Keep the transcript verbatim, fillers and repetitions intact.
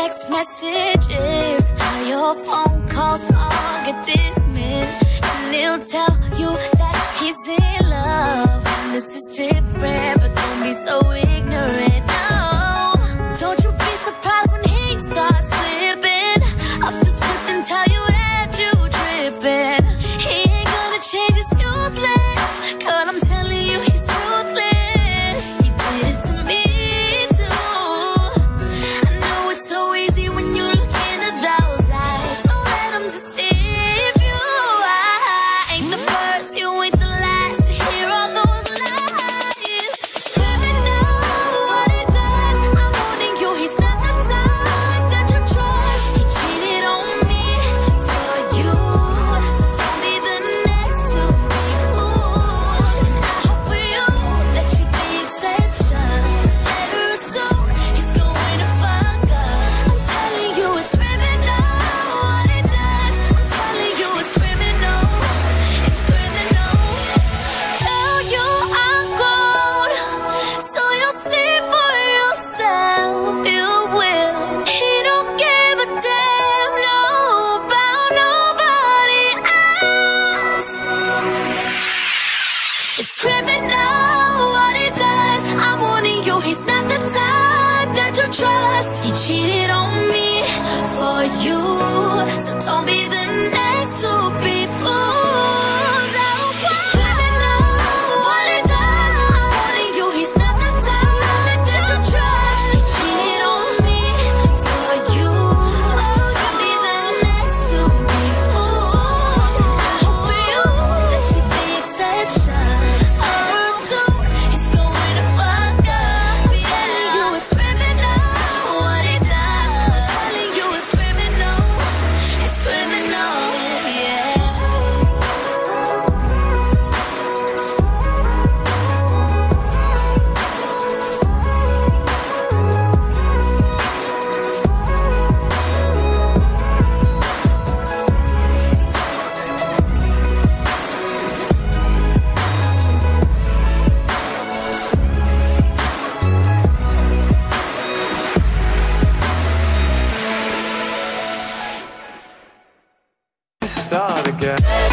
text messages, all your phone calls all get dismissed. And he'll tell you that he's in love, and this is different, but don't be so ignorant, no. Don't you be surprised when he starts flipping up the script and tell you that you tripping. He ain't gonna change, it's useless, girl, I'm telling you he's ruthless. He did it to me too. I know it's so easy when you look into those eyes. Don't let him deceive you. I ain't the first, you ain't the last to hear all those lies. Screaming out what he does, I'm warning you, he's not the type that you trust. He cheated on me for you, so don't be the next to be fooled. And I hope for you that you the exception. Instead of assume he's going to fuck up. I'm telling you it's criminal what he does. I'm telling you it's criminal. It's criminal. Tell you I'm grown, so you'll see for yourself. You will. He don't give a damn, no, about nobody else. It's criminal what he does. I'm warning you, he's not the type that you trust. He cheated on me for you, so don't be the next to be fooled. Oh, it's criminal what he does. I'm warning you, he's not the type that you trust. He cheated on me for you, so don't be the next to be fooled. I hope for you that you're the exception. Oh, so he's going to fuck up. I'm telling you it's criminal what he does. I'm telling you it's criminal. It's criminal, yeah. Start again.